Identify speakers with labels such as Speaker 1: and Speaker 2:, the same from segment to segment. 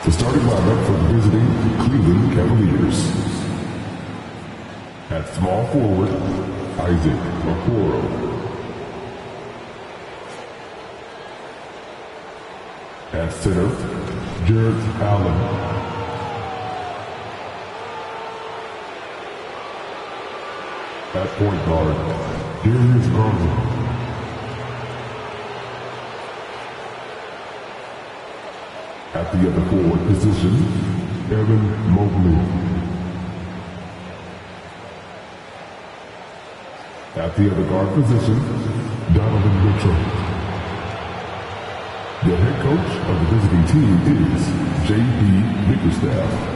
Speaker 1: The starting lineup for the visiting Cleveland Cavaliers. At small forward, Isaac Okoro. At center, Jarrett Allen. At point guard, Darius Garland. At the other forward position, Evan Mobley. At the other guard position, Donovan Mitchell. The head coach of the visiting team is J.B. Bickerstaff.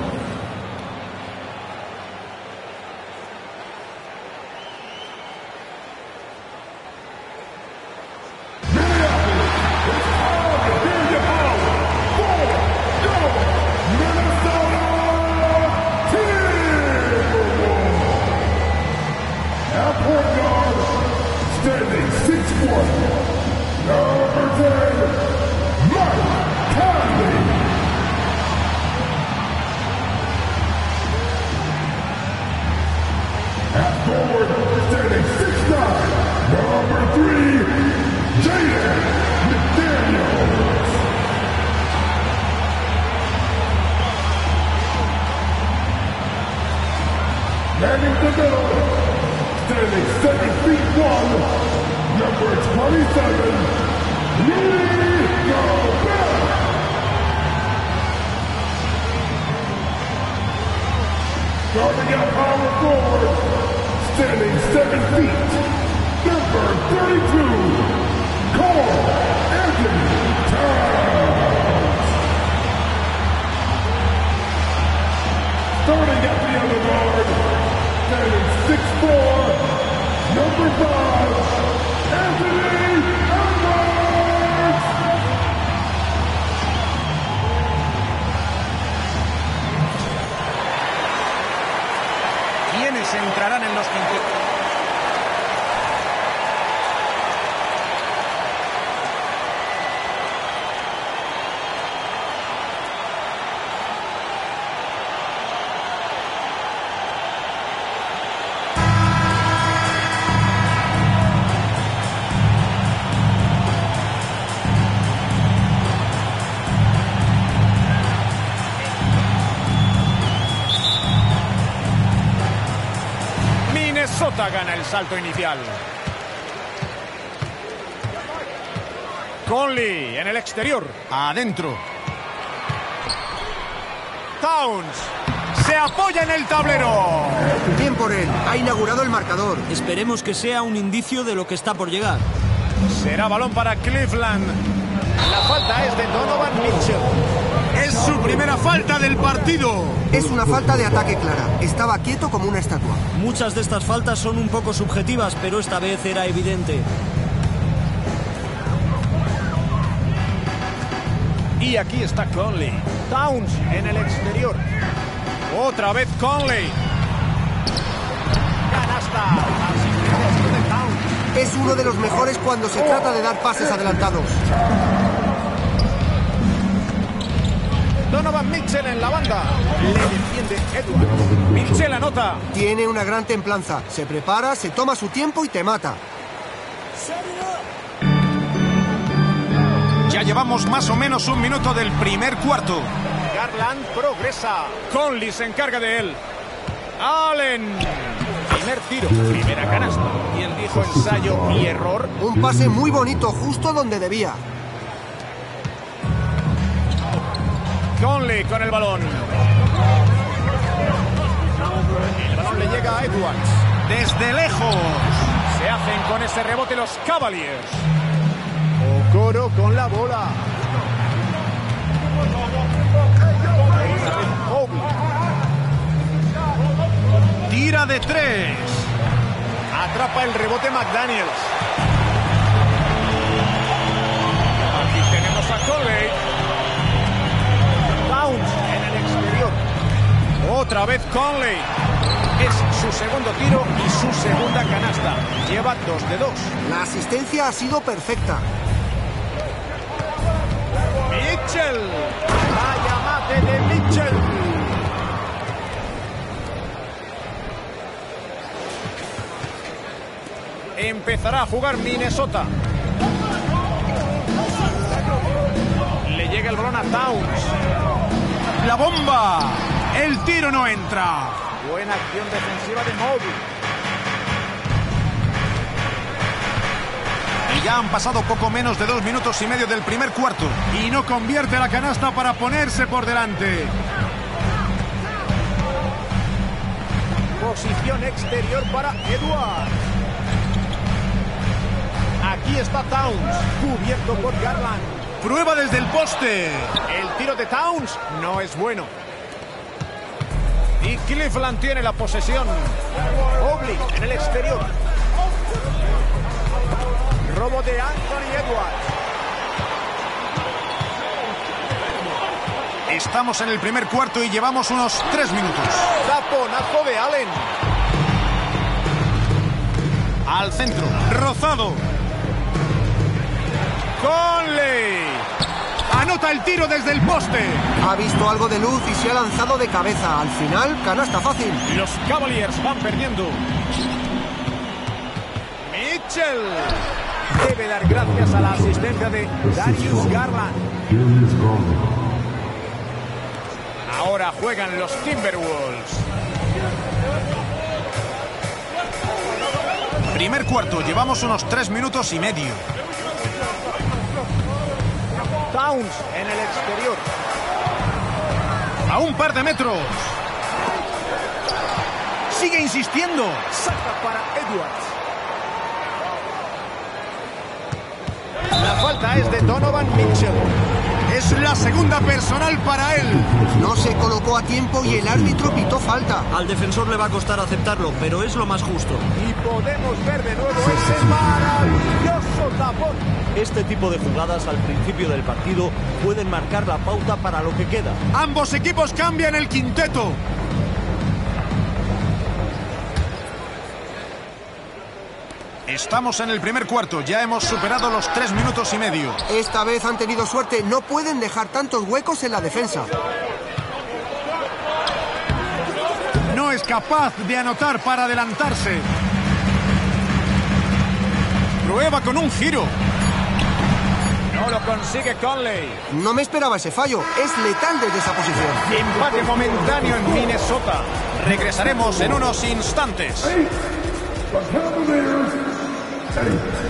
Speaker 2: Entrarán en los quintetos. Minnesota gana el salto inicial. Conley en el exterior.
Speaker 3: Adentro.
Speaker 2: Towns se apoya en el tablero.
Speaker 4: Bien por él. Ha inaugurado el marcador.
Speaker 5: Esperemos que sea un indicio de lo que está por llegar.
Speaker 2: Será balón para Cleveland. La falta es de Donovan Mitchell.
Speaker 3: Es su primera falta del partido.
Speaker 4: Es una falta de ataque clara. Estaba quieto como una estatua.
Speaker 5: Muchas de estas faltas son un poco subjetivas, pero esta vez era evidente.
Speaker 2: Y aquí está Conley. Towns en el exterior. Otra vez Conley. Canasta. De Towns.
Speaker 4: Es uno de los mejores cuando se trata de dar pases adelantados.
Speaker 2: Donovan Mitchell en la banda. Le defiende Edwards. Mitchell anota.
Speaker 4: Tiene una gran templanza. Se prepara, se toma su tiempo y te mata.
Speaker 3: Ya llevamos más o menos un minuto del primer cuarto.
Speaker 2: Garland progresa. Conley se encarga de él. Allen. Primer tiro, primera canasta. Y él dijo ensayo y error.
Speaker 4: Un pase muy bonito, justo donde debía.
Speaker 2: Conley con el balón. El balón le llega a Edwards.
Speaker 3: Desde lejos.
Speaker 2: Se hacen con ese rebote los Cavaliers. Okoro con la bola.
Speaker 3: Tira de tres.
Speaker 2: Atrapa el rebote McDaniels. Aquí tenemos a Conley. Towns en el exterior. Otra vez Conley. Es su segundo tiro y su segunda canasta. Lleva 2 de 2.
Speaker 4: La asistencia ha sido perfecta.
Speaker 2: Mitchell. La llamada. remate de Mitchell. Empezará a jugar Minnesota. Le llega el balón a Towns.
Speaker 3: ¡La bomba! El tiro no entra.
Speaker 2: Buena acción defensiva de Mobley.
Speaker 3: Y ya han pasado poco menos de 2 minutos y medio del primer cuarto. Y no convierte la canasta para ponerse por delante.
Speaker 2: Posición exterior para Edwards. Aquí está Towns, cubierto por Garland.
Speaker 3: Prueba desde el poste.
Speaker 2: El tiro de Towns no es bueno. Y Cleveland tiene la posesión. Mobley en el exterior. Robo de Anthony Edwards.
Speaker 3: Estamos en el primer cuarto y llevamos unos 3 minutos.
Speaker 2: Taponazo de Allen.
Speaker 3: Al centro, rozado.
Speaker 2: Conley.
Speaker 3: Anota el tiro desde el poste.
Speaker 4: Ha visto algo de luz y se ha lanzado de cabeza. Al final, canasta fácil.
Speaker 2: Los Cavaliers van perdiendo. Mitchell. Debe dar gracias a la asistencia de Darius Garland.
Speaker 1: Darius Garland.
Speaker 2: Ahora juegan los Timberwolves.
Speaker 3: Primer cuarto, llevamos unos 3 minutos y medio.
Speaker 2: Towns en el exterior.
Speaker 3: A un par de metros. Sigue insistiendo.
Speaker 2: Saca para Edwards. La falta es de Donovan Mitchell.
Speaker 3: Es la segunda personal para él.
Speaker 4: No se colocó a tiempo y el árbitro pitó falta.
Speaker 5: Al defensor le va a costar aceptarlo, pero es lo más justo.
Speaker 2: Y podemos ver de nuevo ese maravilloso tapón.
Speaker 5: Este tipo de jugadas al principio del partido pueden marcar la pauta para lo que queda.
Speaker 3: Ambos equipos cambian el quinteto. Estamos en el primer cuarto, ya hemos superado los 3 minutos y medio.
Speaker 4: Esta vez han tenido suerte, no pueden dejar tantos huecos en la defensa.
Speaker 3: No es capaz de anotar para adelantarse. Prueba con un giro.
Speaker 2: No lo consigue Conley.
Speaker 4: No me esperaba ese fallo, es letal desde esa posición.
Speaker 2: Empate momentáneo en Minnesota. Regresaremos en unos instantes.
Speaker 1: The Cavaliers 8.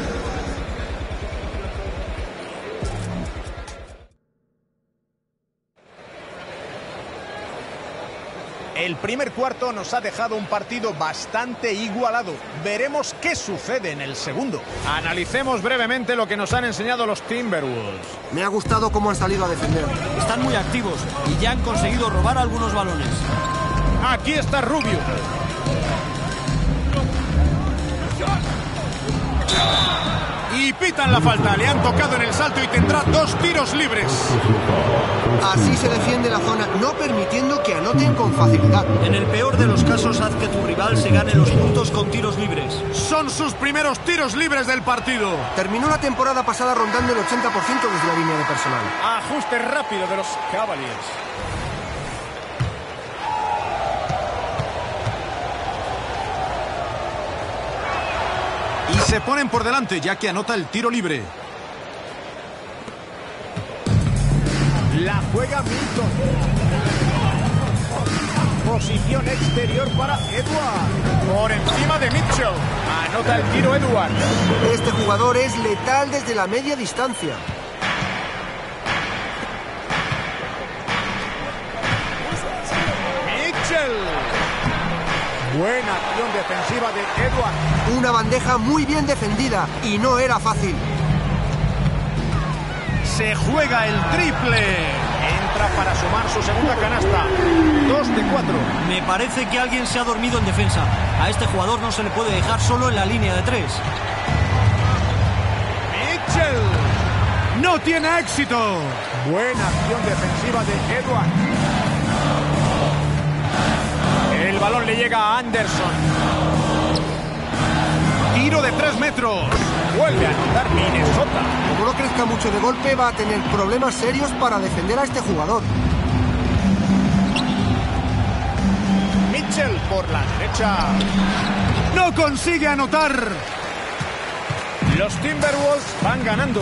Speaker 2: El primer cuarto nos ha dejado un partido bastante igualado. Veremos qué sucede en el segundo. Analicemos brevemente lo que nos han enseñado los Timberwolves.
Speaker 4: Me ha gustado cómo han salido a defender.
Speaker 5: Están muy activos y ya han conseguido robar algunos balones.
Speaker 2: Aquí está Rubio.
Speaker 3: Y pitan la falta, le han tocado en el salto y tendrá 2 tiros libres.
Speaker 4: Así se defiende la zona, no permitiendo que anoten con facilidad.
Speaker 5: En el peor de los casos, haz que tu rival se gane los puntos con tiros libres.
Speaker 3: Son sus primeros tiros libres del partido.
Speaker 4: Terminó la temporada pasada rondando el 80% desde la línea de personal.
Speaker 2: Ajuste rápido de los Cavaliers.
Speaker 3: Y se ponen por delante ya que anota el tiro libre.
Speaker 2: La juega Milton. Posición exterior para Edwards. Por encima de Mitchell. Anota el tiro Edwards.
Speaker 4: Este jugador es letal desde la media distancia.
Speaker 2: Mitchell. Buena acción defensiva de Edwards.
Speaker 4: Una bandeja muy bien defendida y no era fácil.
Speaker 3: Se juega el triple.
Speaker 2: Entra para sumar su segunda canasta. 2 de 4.
Speaker 5: Me parece que alguien se ha dormido en defensa. A este jugador no se le puede dejar solo en la línea de 3.
Speaker 2: Mitchell.
Speaker 3: No tiene éxito.
Speaker 2: Buena acción defensiva de Edwards. El balón le llega a Anderson.
Speaker 3: Tiro de 3 metros.
Speaker 2: Vuelve a anotar Minnesota.
Speaker 4: Como no crezca mucho de golpe, va a tener problemas serios para defender a este jugador.
Speaker 2: por la derecha.
Speaker 3: ¡No consigue anotar!
Speaker 2: Los Timberwolves van ganando.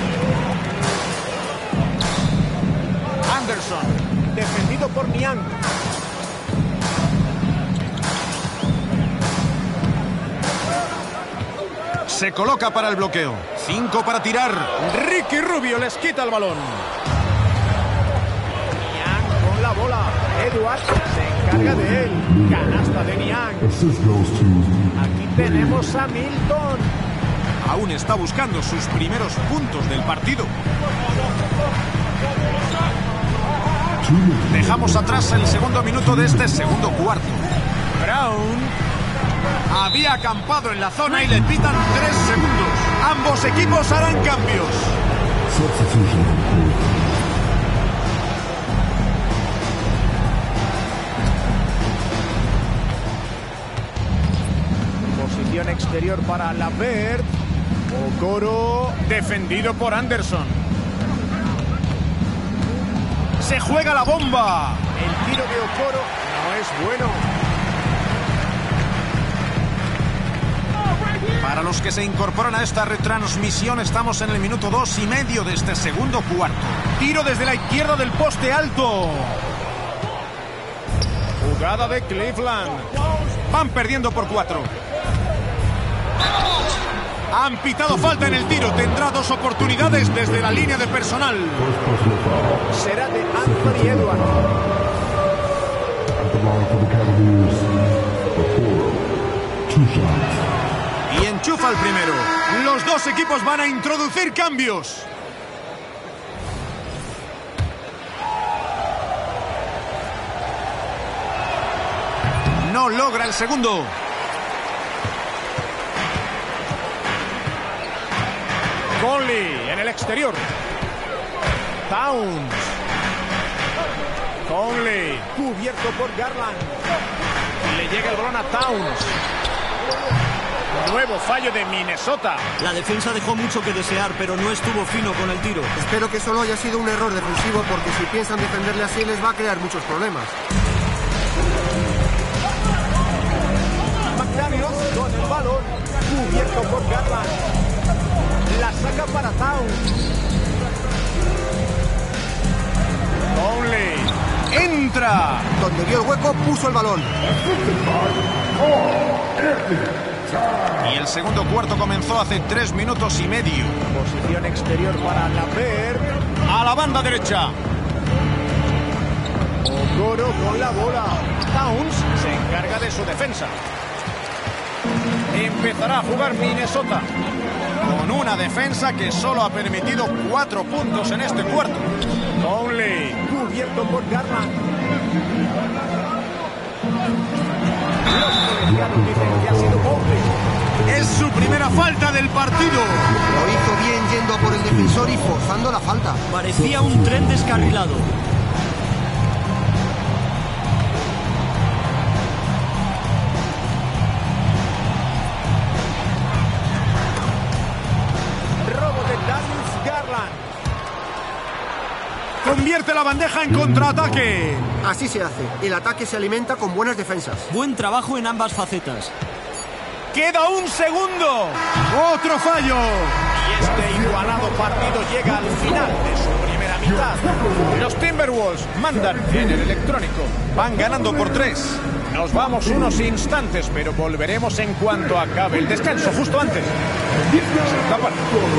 Speaker 2: Anderson, defendido por Niang.
Speaker 3: Se coloca para el bloqueo. 5 para tirar.
Speaker 2: Ricky Rubio les quita el balón. Niang con la bola. Edwards se encarga de él. Canasta de Niang.
Speaker 1: Assist goes to
Speaker 2: Aquí tenemos a Milton.
Speaker 3: Aún está buscando sus primeros puntos del partido.
Speaker 1: 2 minutes.
Speaker 3: Dejamos atrás el segundo minuto de este segundo cuarto.
Speaker 2: Brown.
Speaker 3: Había acampado en la zona y le pitan 3 segundos. Ambos equipos harán cambios.
Speaker 1: Substitution complete.
Speaker 2: Posición exterior para Lavert. Okoro, defendido por Anderson.
Speaker 3: Se juega la bomba.
Speaker 2: El tiro de Okoro no es bueno.
Speaker 3: Para los que se incorporan a esta retransmisión, estamos en el minuto 2 y medio de este segundo cuarto. Tiro desde la izquierda del poste alto.
Speaker 2: Jugada de Cleveland.
Speaker 3: Van perdiendo por 4. Han pitado falta en el tiro. Tendrá 2 oportunidades desde la línea de personal.
Speaker 1: First personal foul.
Speaker 2: Será de Anthony Edwards.
Speaker 1: At the line for the Cavaliers. Okoro. 2 shots.
Speaker 3: Y enchufa el primero. Los dos equipos van a introducir cambios. No logra el segundo.
Speaker 2: Conley en el exterior. Towns. Conley cubierto por Garland. Le llega el balón a Towns. Nuevo fallo de Minnesota.
Speaker 5: La defensa dejó mucho que desear, pero no estuvo fino con el tiro.
Speaker 4: Espero que solo haya sido un error defensivo, porque si piensan defenderle así les va a crear muchos problemas.
Speaker 2: McDaniels con el balón. Cubierto por Garland. La saca para Towns. Conley.
Speaker 3: ¡Entra!
Speaker 4: Donde vio el hueco, puso el balón.
Speaker 3: Y el segundo cuarto comenzó hace 3 minutos y medio.
Speaker 2: Posición exterior para Lavert.
Speaker 3: A la banda derecha.
Speaker 2: Okoro con la bola. Towns se encarga de su defensa. Empezará a jugar Minnesota.
Speaker 3: Con una defensa que solo ha permitido 4 puntos en este cuarto.
Speaker 2: Conley cubierto por Garland. Los colegiados dicen que ha sido Conley.
Speaker 3: Es su primera falta del partido.
Speaker 4: Lo hizo bien yendo a por el defensor y forzando la falta.
Speaker 5: Parecía un tren descarrilado.
Speaker 2: Robo de Darius Garland.
Speaker 3: Convierte la bandeja en contraataque.
Speaker 4: Así se hace. El ataque se alimenta con buenas defensas.
Speaker 5: Buen trabajo en ambas facetas.
Speaker 3: Queda un segundo. Otro fallo.
Speaker 2: Y este igualado partido llega al final de su primera mitad. Los Timberwolves mandan en el electrónico.
Speaker 3: Van ganando por 3.
Speaker 2: Nos vamos unos instantes, pero volveremos en cuanto acabe el descanso, justo antes. Se escapan.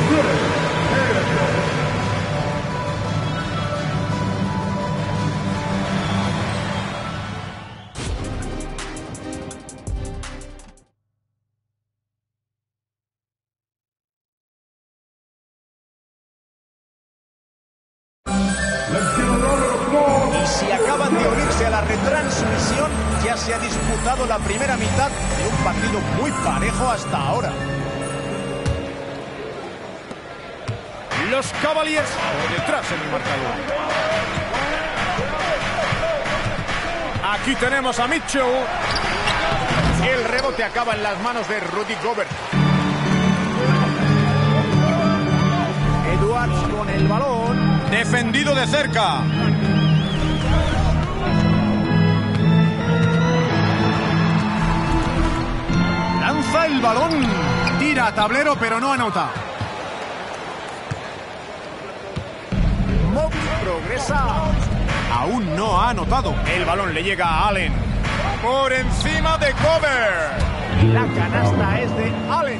Speaker 2: Y si acaban de unirse a la retransmisión, ya se ha disputado la primera mitad de un partido muy parejo hasta ahora. Los Cavaliers por detrás en el marcador. Aquí tenemos a Mitchell. El rebote acaba en las manos de Rudy Gobert. Edwards con el balón.
Speaker 3: Defendido de cerca. a tablero, pero no anota.
Speaker 2: Mobley progresa.
Speaker 3: Aún no ha anotado.
Speaker 2: El balón le llega a Allen. Por encima de Gobert. La canasta es de Allen.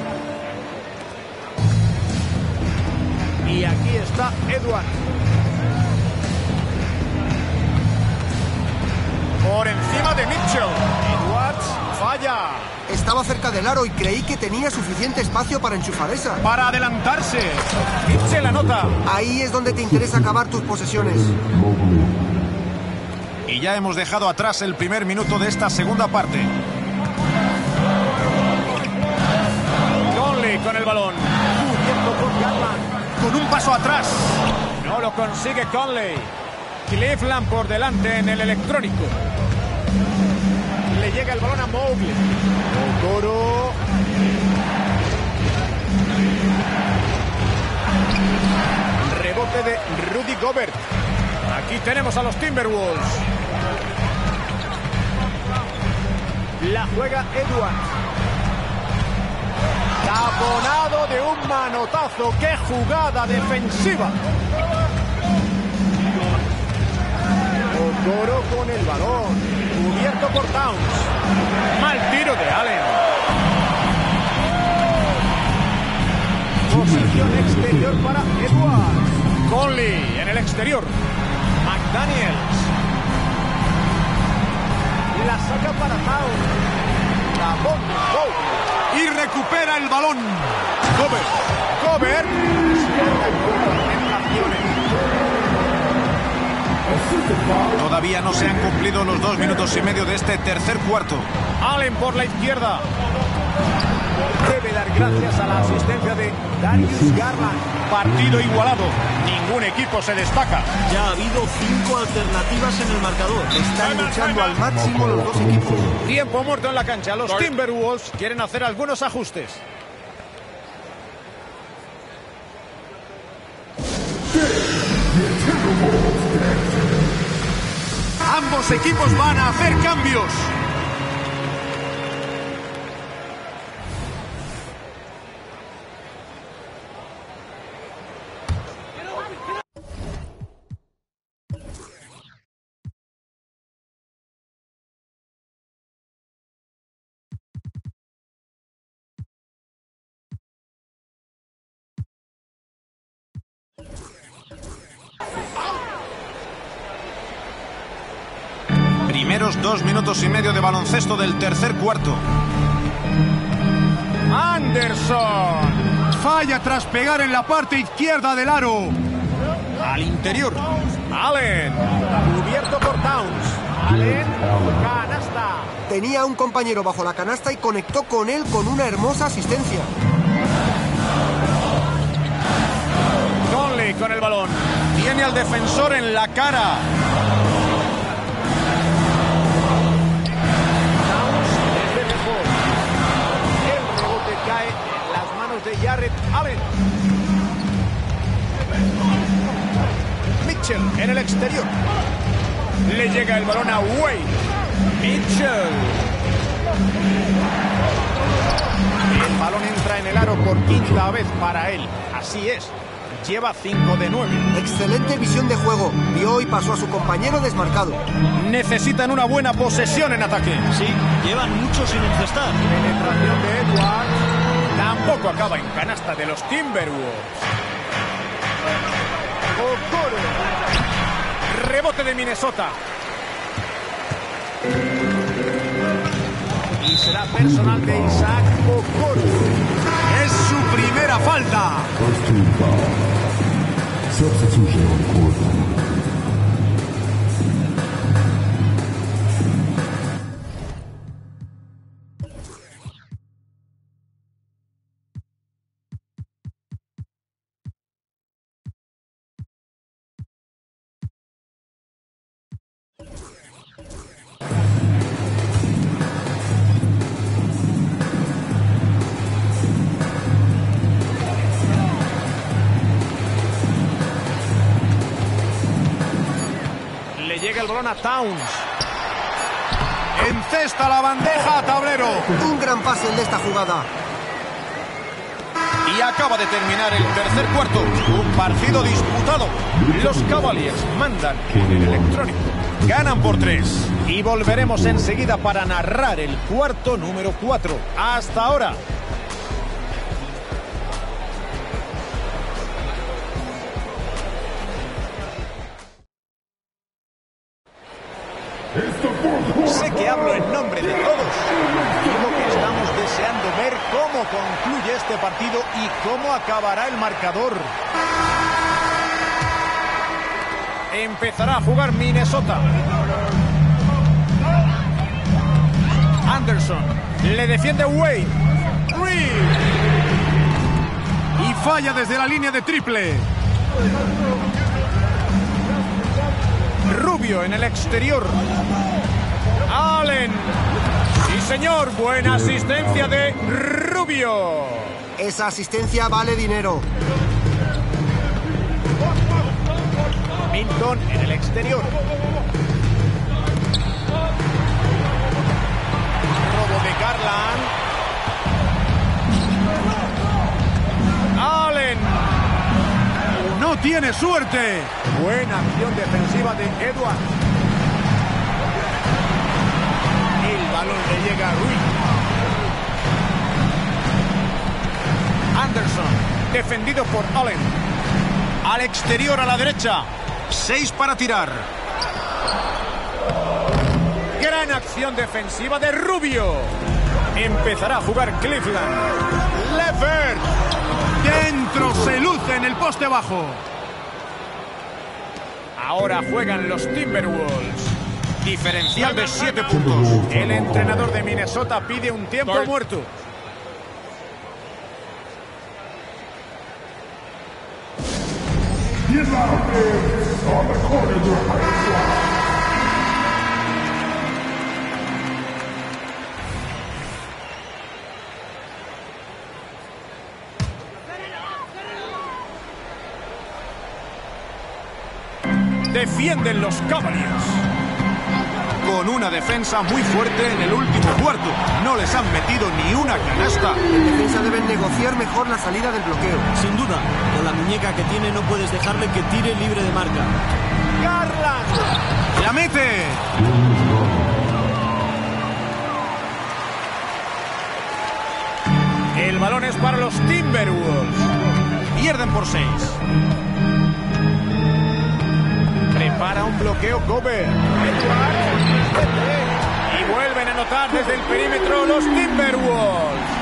Speaker 2: Y aquí está Edwards. Por encima de Mitchell. Edwards falla.
Speaker 4: Estaba cerca del aro y creí que tenía suficiente espacio para enchufar esa.
Speaker 3: Para adelantarse. Mitchell anota.
Speaker 4: Ahí es donde te interesa acabar tus posesiones.
Speaker 3: Y ya hemos dejado atrás el primer minuto de esta segunda parte.
Speaker 2: Conley con el balón. Cubierto por Garland.
Speaker 3: Con un paso atrás.
Speaker 2: No lo consigue Conley. Cleveland por delante en el electrónico. Le llega el balón a Mobley. Okoro. Rebote de Rudy Gobert. Aquí tenemos a los Timberwolves. La juega Edwards. Taponado de un manotazo. ¡Qué jugada defensiva! Okoro con el balón. Cubierto por Towns. Mal tiro de Allen. Posición exterior para Edwards. Conley en el exterior. McDaniels. La saca para Towns. La bomba.
Speaker 3: Y recupera el balón.
Speaker 2: Gobert.
Speaker 3: Todavía no se han cumplido los 2 minutos y medio de este tercer cuarto.
Speaker 2: Allen por la izquierda. Debe dar gracias a la asistencia de Darius Garland.
Speaker 3: Partido igualado.
Speaker 2: Ningún equipo se destaca.
Speaker 5: Ya ha habido 5 alternativas en el marcador.
Speaker 4: Están luchando al máximo los dos equipos.
Speaker 2: Tiempo muerto en la cancha. Los Timberwolves quieren hacer algunos ajustes.
Speaker 3: Ambos equipos van a hacer cambios. Primeros 2 minutos y medio de baloncesto del tercer cuarto.
Speaker 2: Anderson.
Speaker 3: Falla tras pegar en la parte izquierda del aro.
Speaker 2: Al interior. Allen. Cubierto por Towns. Allen. Canasta.
Speaker 4: Tenía a un compañero bajo la canasta y conectó con él con una hermosa asistencia.
Speaker 2: Conley con el balón.
Speaker 3: Tiene al defensor en la cara.
Speaker 2: Cae en las manos de Jarrett Allen. Mitchell en el exterior. Le llega el balón a Wade. Mitchell. El balón entra en el aro por quinta vez para él. Así es. Lleva 5 de 9.
Speaker 4: Excelente visión de juego. Vio y pasó a su compañero desmarcado.
Speaker 2: Necesitan una buena posesión en ataque.
Speaker 5: Sí, llevan mucho sin encestar.
Speaker 2: Penetración de Edwards. Tampoco acaba en canasta de los Timberwolves. Okoro. Rebote de Minnesota. Y será personal de Isaac Okoro.
Speaker 3: Es su primera falta.
Speaker 1: First team foul. Substitution on court.
Speaker 2: Llega el balón a Towns.
Speaker 3: Encesta la bandeja a tablero.
Speaker 4: Un gran pase el de esta jugada.
Speaker 3: Y acaba de terminar el tercer cuarto. Un partido disputado.
Speaker 2: Los Cavaliers mandan en el electrónico.
Speaker 3: Ganan por 3.
Speaker 2: Y volveremos enseguida para narrar el cuarto número 4. Hasta ahora. Sé que hablo en nombre de todos. Digo que estamos deseando ver cómo concluye este partido y cómo acabará el marcador. Empezará a jugar Minnesota. Anderson. Le defiende Wade. Reed.
Speaker 3: Y falla desde la línea de triple.
Speaker 2: Rubio en el exterior. Allen. Sí, señor. Buena asistencia de Rubio.
Speaker 4: Esa asistencia vale dinero.
Speaker 2: Minton en el exterior. Robo de Garland. Allen.
Speaker 3: No tiene suerte.
Speaker 2: Buena acción defensiva de Edwards. El balón le llega a Ruiz. Anderson, defendido por Allen.
Speaker 3: Al exterior a la derecha. 6 para tirar.
Speaker 2: Gran acción defensiva de Rubio. Empezará a jugar Cleveland. Levert.
Speaker 3: Dentro, se luce en el poste bajo.
Speaker 2: Ahora juegan los Timberwolves.
Speaker 3: Diferencial de 7 puntos.
Speaker 2: El entrenador de Minnesota pide un tiempo muerto. Defienden los Cavaliers.
Speaker 3: Con una defensa muy fuerte en el último cuarto. No les han metido ni una canasta.
Speaker 4: En defensa deben negociar mejor la salida del bloqueo.
Speaker 5: Sin duda, con la muñeca que tiene no puedes dejarle que tire libre de marca.
Speaker 2: Garland.
Speaker 3: ¡La mete!
Speaker 2: El balón es para los Timberwolves.
Speaker 3: Pierden por 6.
Speaker 2: Prepara un bloqueo Gobert. Y vuelven a anotar desde el perímetro los Timberwolves.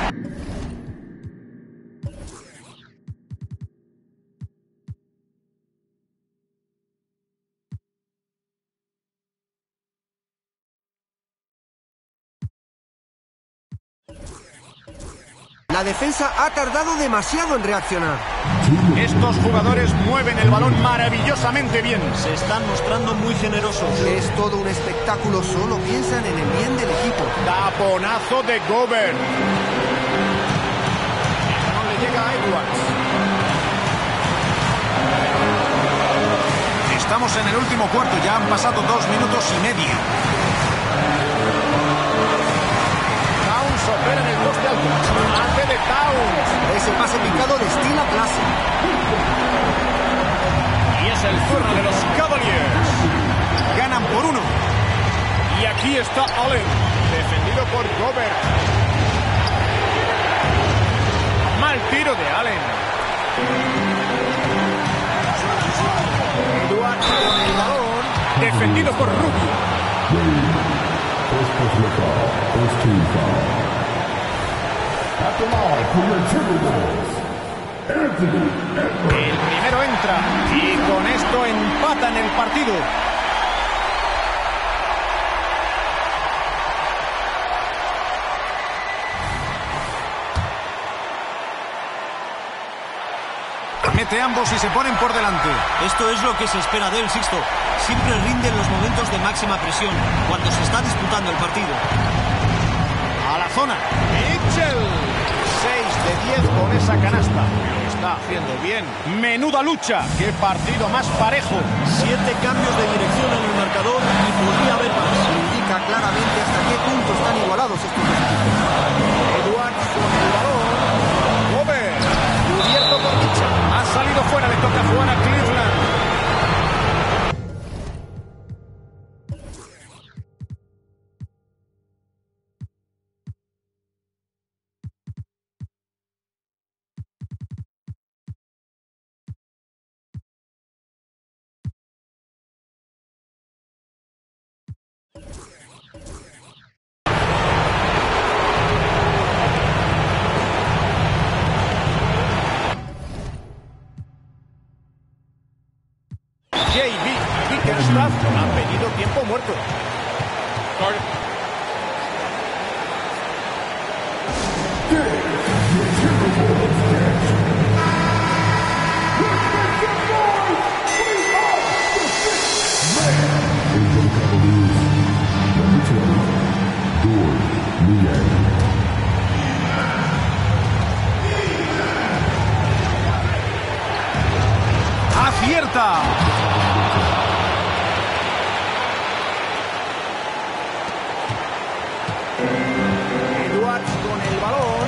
Speaker 4: La defensa ha tardado demasiado en reaccionar.
Speaker 2: Estos jugadores mueven el balón maravillosamente bien.
Speaker 5: Se están mostrando muy generosos.
Speaker 4: Es todo un espectáculo, solo piensan en el bien del equipo.
Speaker 2: Taponazo de Gobert. No le llega a Edwards.
Speaker 3: Estamos en el último cuarto, ya han pasado 2 minutos y medio.
Speaker 2: Towns opera en el poste alto. Hace de Towns.
Speaker 4: Ese pase picado destila clase.
Speaker 2: Y es el turno de los Cavaliers.
Speaker 3: Ganan por 1.
Speaker 2: Y aquí está Allen, defendido por Gobert. Mal tiro de Allen. Edwards con el balón, defendido por Rubio.
Speaker 1: First personal foul. First team foul. At the line for your Timberwolves, Anthony Edwards.
Speaker 2: El primero entra y con esto empatan el partido.
Speaker 3: Mete ambos y se ponen por delante.
Speaker 5: Esto es lo que se espera de él, Sixto. Siempre rinde en los momentos de máxima presión, cuando se está disputando el partido.
Speaker 2: A la zona. Mitchell. 6 de 10 con esa canasta. Lo está haciendo bien. Menuda lucha. Qué partido más parejo.
Speaker 5: 7 cambios de dirección en el marcador y podría haber más.
Speaker 4: Indica claramente hasta qué punto están igualados estos dos equipos.
Speaker 2: Edwards con el balón. Gobert. Edwards con el balón.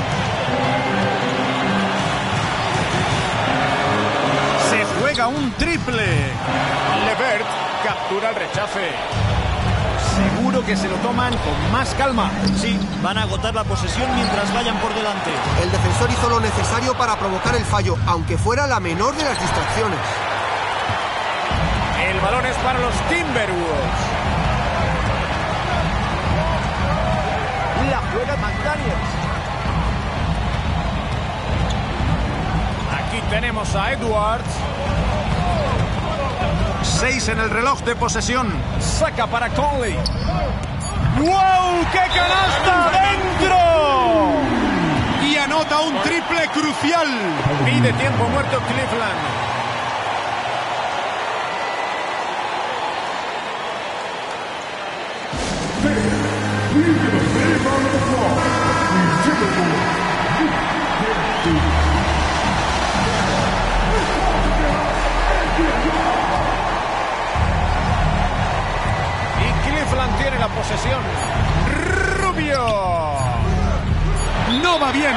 Speaker 3: Se juega un triple.
Speaker 2: Levert captura el rechace.
Speaker 3: Seguro que se lo toman con más calma.
Speaker 5: Sí, van a agotar la posesión mientras vayan por delante.
Speaker 4: El defensor hizo lo necesario para provocar el fallo, aunque fuera la menor de las distracciones.
Speaker 2: El balón es para los Timberwolves. La juega McDaniels. Aquí tenemos a Edwards.
Speaker 3: 6 en el reloj de posesión.
Speaker 2: Saca para Conley. ¡Wow! ¡Qué canasta! ¡Dentro!
Speaker 3: Y anota un triple crucial.
Speaker 2: Pide tiempo muerto Cleveland. Y Cleveland tiene la posesión. Rubio.
Speaker 3: No va bien.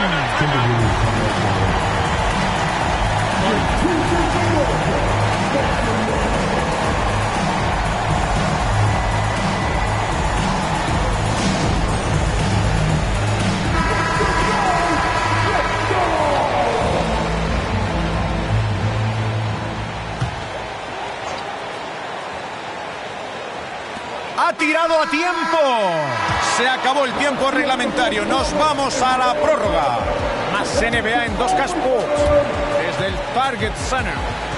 Speaker 2: Ha tirado a tiempo. Se acabó el tiempo reglamentario. Nos vamos a la prórroga. Más NBA en 2K Sports. Desde el Target Center.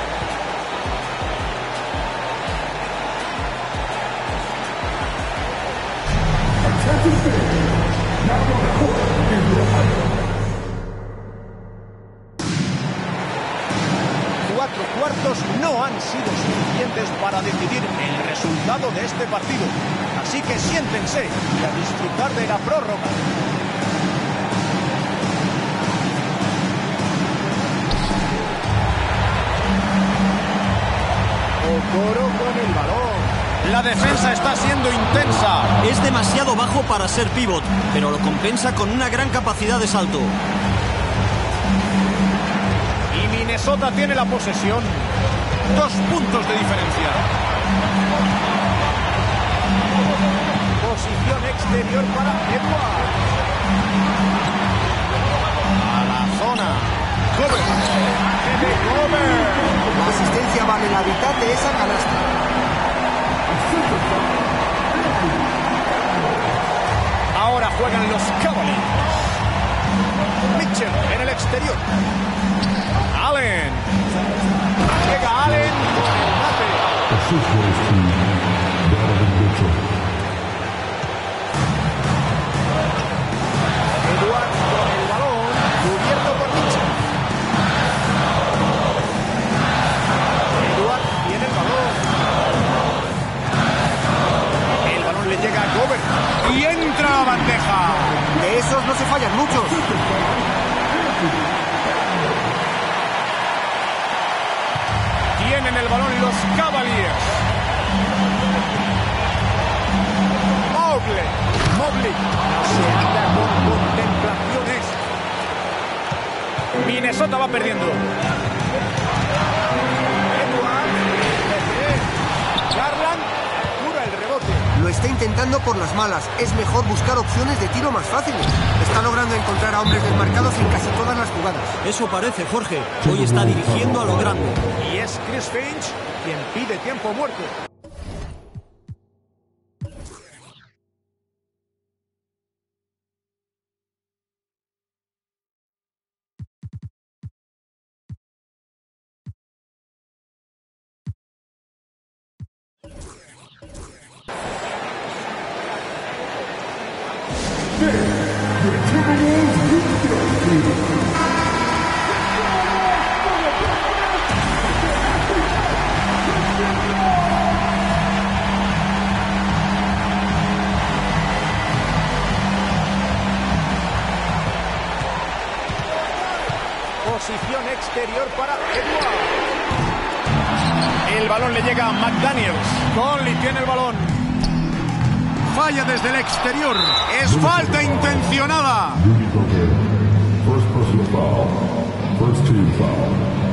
Speaker 2: Cuatro cuartos no han sido suficientes para decidir el resultado de este partido. Así que siéntense y a disfrutar de la prórroga. Okoro con el balón.
Speaker 3: La defensa está siendo intensa.
Speaker 5: Es demasiado bajo para ser pívot, pero lo compensa con una gran capacidad de salto.
Speaker 2: Y Minnesota tiene la posesión.
Speaker 3: 2 puntos de diferencia.
Speaker 2: Posición exterior para Edwards. A la zona. Gober.
Speaker 4: La asistencia vale la mitad de esa canasta.
Speaker 2: Ahora juegan los Cavaliers. Mitchell en el exterior. Allen. Llega Allen con el mate.
Speaker 1: Assist goes to Donovan Mitchell.
Speaker 2: Edwards con el balón. Cubierto por Mitchell. Edwards tiene el balón. El balón le llega a Gober.
Speaker 3: Y entra a bandeja.
Speaker 4: De esos no se fallan muchos.
Speaker 2: Tienen el balón los Cavaliers. Mobley. No se anda con contemplaciones. Minnesota va perdiendo. Garland cura el rebote.
Speaker 4: Lo está intentando por las malas. Es mejor buscar opciones de tiro más fáciles. Está logrando encontrar a hombres desmarcados en casi todas las jugadas.
Speaker 5: Eso parece, Jorge. Hoy está dirigiendo a lo grande.
Speaker 2: Y es Chris Finch quien pide tiempo muerto. Posición exterior para Edwards. El balón le llega a McDaniels. Conley tiene el balón.
Speaker 3: falla desde el exterior. Es falta intencionada.
Speaker 1: Rudy Gobert. First personal foul. First team foul.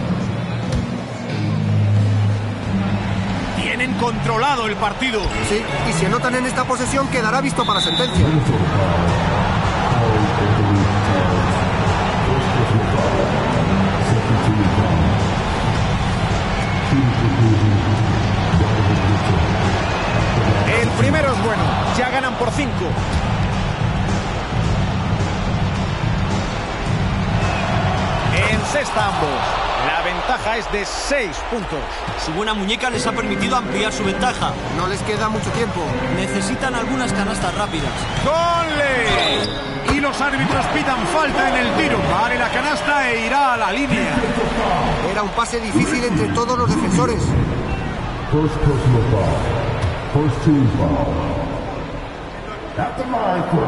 Speaker 3: Tienen controlado el partido.
Speaker 4: Sí, y si anotan en esta posesión quedará visto para sentencia.
Speaker 1: Minnesota foul. Paul Anthony Towns. First personal foul. Second team foul. Shooting conclusion. Donovan Mitchell.
Speaker 2: El primero es bueno. Ya ganan por 5. Encesta ambos. La ventaja es de 6 puntos.
Speaker 5: Su buena muñeca les ha permitido ampliar su ventaja.
Speaker 4: No les queda mucho tiempo.
Speaker 5: Necesitan algunas canastas rápidas.
Speaker 3: ¡Conley! Y los árbitros pitan falta en el tiro. Vale la canasta e irá a la línea.
Speaker 4: Era un pase difícil entre todos los defensores.
Speaker 1: First personal foul. First team foul. At the line for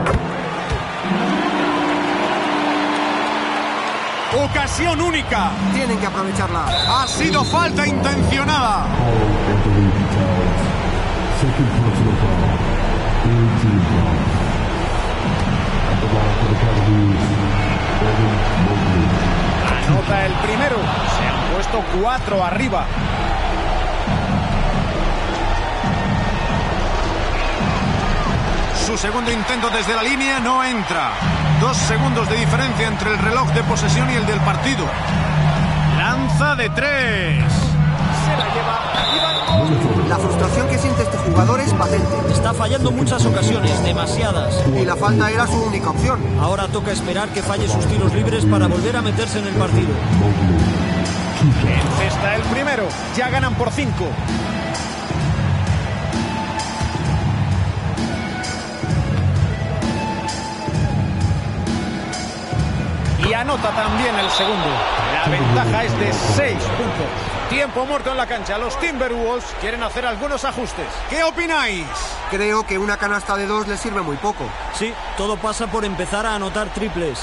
Speaker 3: Ocasión única.
Speaker 4: Tienen que aprovecharla.
Speaker 3: Ha sido falta intencionada.
Speaker 1: Paul Anthony Towns. Second personal foul. Third team foul. At the line for the Cavaliers, Evan Mobley.
Speaker 2: Anota el primero. Se han puesto 4 arriba.
Speaker 3: Su segundo intento desde la línea no entra. 2 segundos de diferencia entre el reloj de posesión y el del partido. Lanza de 3.
Speaker 2: Se la lleva Ivan Mobley.
Speaker 4: La frustración que siente este jugador es patente.
Speaker 5: Está fallando muchas ocasiones, demasiadas.
Speaker 4: Y la falta era su única opción.
Speaker 5: Ahora toca esperar que falle sus tiros libres para volver a meterse en el partido.
Speaker 2: Encesta el primero. Ya ganan por 5. Y anota también el segundo. La ventaja es de 6 puntos. Tiempo muerto en la cancha. Los Timberwolves quieren hacer algunos ajustes.
Speaker 3: ¿Qué opináis?
Speaker 4: Creo que una canasta de 2 les sirve muy poco.
Speaker 5: Sí, todo pasa por empezar a anotar triples.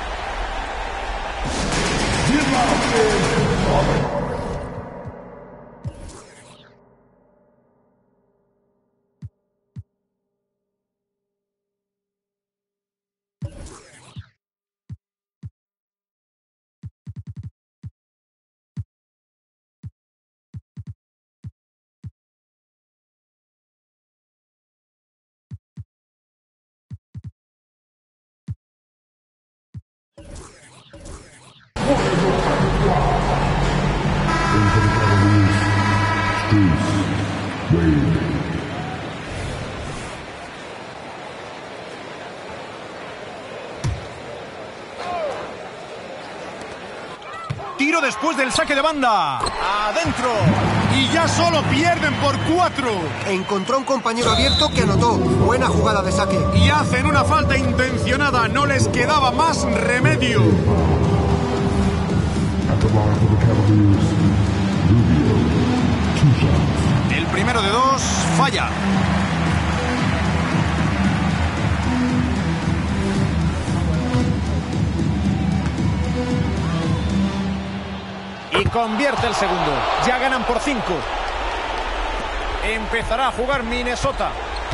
Speaker 1: In for the Cavaliers, Bruce Wade.
Speaker 3: Tiro después del saque de banda.
Speaker 2: Adentro.
Speaker 3: Y ya solo pierden por 4.
Speaker 4: Encontró un compañero abierto que anotó. Buena jugada de saque.
Speaker 3: Y hacen una falta intencionada. No les quedaba más remedio.
Speaker 1: At the line for the Cavaliers, Rubio. 2 shots.
Speaker 3: El primero de 2 falla.
Speaker 2: Y convierte el segundo. Ya ganan por 5. Empezará a jugar Minnesota.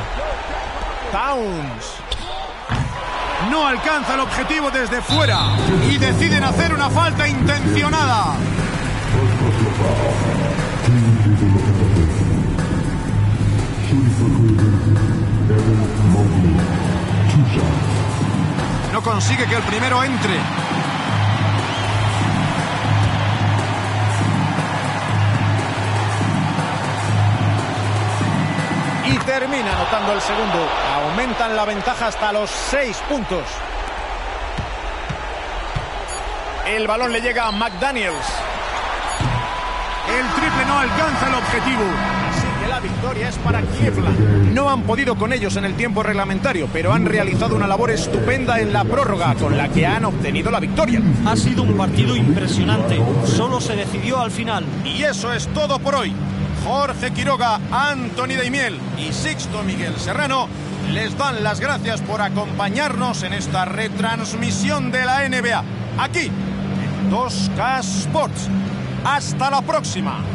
Speaker 2: Towns.
Speaker 3: No alcanza el objetivo desde fuera. Y deciden hacer una falta intencionada.
Speaker 1: First personal foul. Team is in the penalty. Shooting for Cleveland, Evan Mobley. 2 shots.
Speaker 3: No consigue que el primero entre.
Speaker 2: Y termina anotando el segundo. Aumentan la ventaja hasta los 6 puntos. El balón le llega a McDaniels.
Speaker 3: El triple no alcanza el objetivo.
Speaker 2: Así que la victoria es para Cleveland. No han podido con ellos en el tiempo reglamentario, pero han realizado una labor estupenda en la prórroga con la que han obtenido la victoria.
Speaker 5: Ha sido un partido impresionante. Solo se decidió al final.
Speaker 3: Y eso es todo por hoy. Jorge Quiroga, Anthony Daimiel y Sixto Miguel Serrano les dan las gracias por acompañarnos en esta retransmisión de la NBA. Aquí, en 2K Sports. ¡Hasta la próxima!